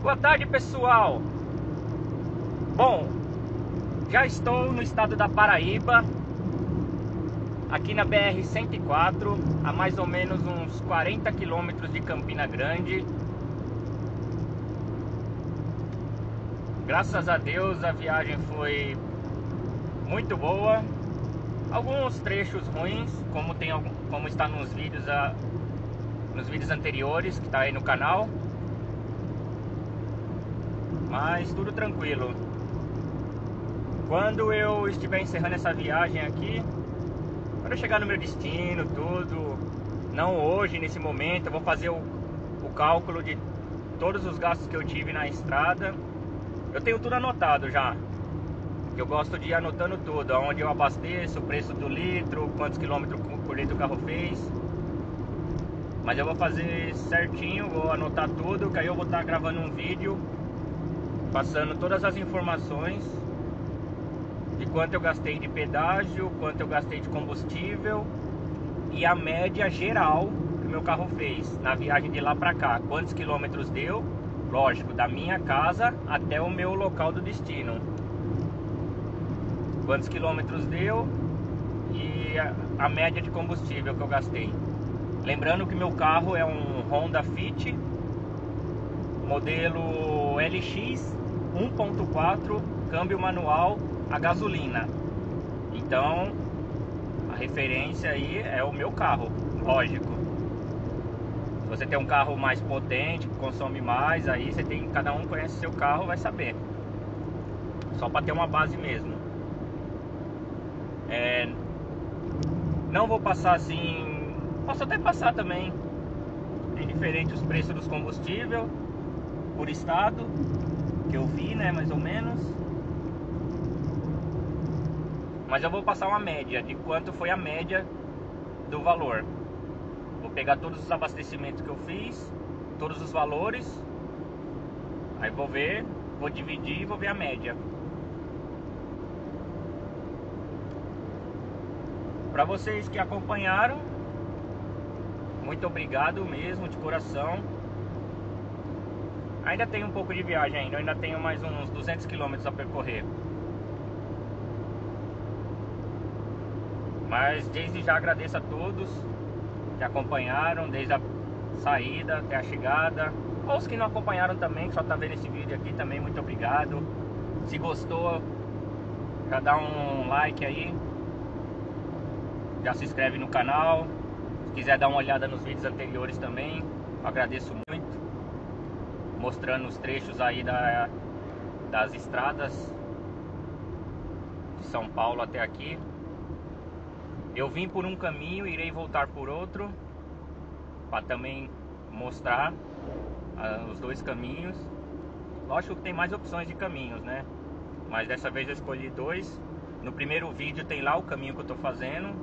Boa tarde, pessoal. Bom, já estou no estado da Paraíba, aqui na BR-104, a mais ou menos uns 40 quilômetros de Campina Grande. Graças a Deus a viagem foi muito boa. Alguns trechos ruins, como está nos vídeos anteriores que está aí no canal, mas tudo tranquilo. Quando eu estiver encerrando essa viagem aqui, quando eu chegar no meu destino, tudo, não hoje, nesse momento, eu vou fazer o cálculo de todos os gastos que eu tive na estrada. Eu tenho tudo anotado já. Eu gosto de ir anotando tudo, onde eu abasteço, o preço do litro, quantos quilômetros por litro o carro fez. Mas eu vou fazer certinho, vou anotar tudo, que aí eu vou estar gravando um vídeo passando todas as informações de quanto eu gastei de pedágio, quanto eu gastei de combustível e a média geral que o meu carro fez na viagem de lá pra cá. Quantos quilômetros deu, lógico, da minha casa até o meu local do destino. Quantos quilômetros deu e a média de combustível que eu gastei. Lembrando que meu carro é um Honda Fit modelo LX 1.4, câmbio manual a gasolina. Então a referência aí é o meu carro, lógico. Se você tem um carro mais potente, que consome mais, aí você tem, cada um conhece seu carro, vai saber. Só para ter uma base mesmo. Não vou passar assim, posso até passar também, tem diferente os preços dos combustíveis por estado, que eu vi, né, mais ou menos. Mas eu vou passar uma média de quanto foi a média do valor. Vou pegar todos os abastecimentos que eu fiz, todos os valores, aí vou ver, vou dividir e vou ver a média. Para vocês que acompanharam, muito obrigado mesmo, de coração. Ainda tem um pouco de viagem ainda tenho mais uns 200 km a percorrer. Mas desde já agradeço a todos que acompanharam, desde a saída até a chegada. Ou os que não acompanharam também, que só tá vendo esse vídeo aqui também, muito obrigado. Se gostou, já dá um like aí. Já se inscreve no canal. Se quiser dar uma olhada nos vídeos anteriores também, agradeço muito. Mostrando os trechos aí das estradas de São Paulo até aqui. Eu vim por um caminho, irei voltar por outro, para também mostrar os dois caminhos. Lógico que tem mais opções de caminhos, né? Mas dessa vez eu escolhi dois. No primeiro vídeo tem lá o caminho que eu tô fazendo.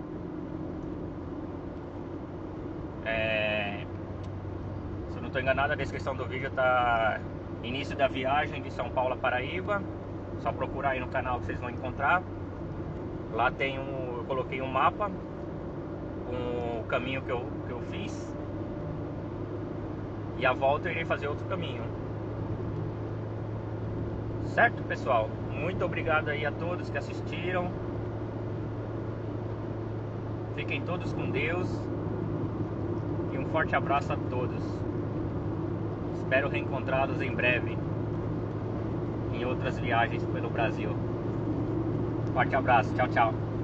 Se eu não estou enganado, a descrição do vídeo tá início da viagem de São Paulo a Paraíba. Só procurar aí no canal que vocês vão encontrar. Lá tem eu coloquei um mapa com o caminho que eu fiz. E a volta eu irei fazer outro caminho. Certo, pessoal? Muito obrigado aí a todos que assistiram. Fiquem todos com Deus. E um forte abraço a todos. Espero reencontrá-los em breve em outras viagens pelo Brasil. Forte abraço, tchau, tchau.